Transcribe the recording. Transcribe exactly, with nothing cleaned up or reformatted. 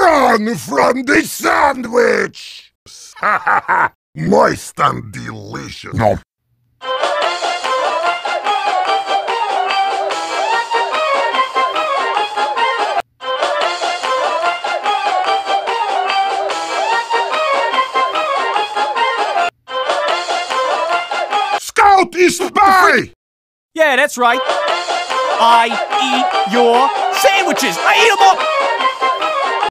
Run from the sandwich! Moist and delicious. No. Scout is spy! Yeah, that's right. I eat your sandwiches. I eat them up.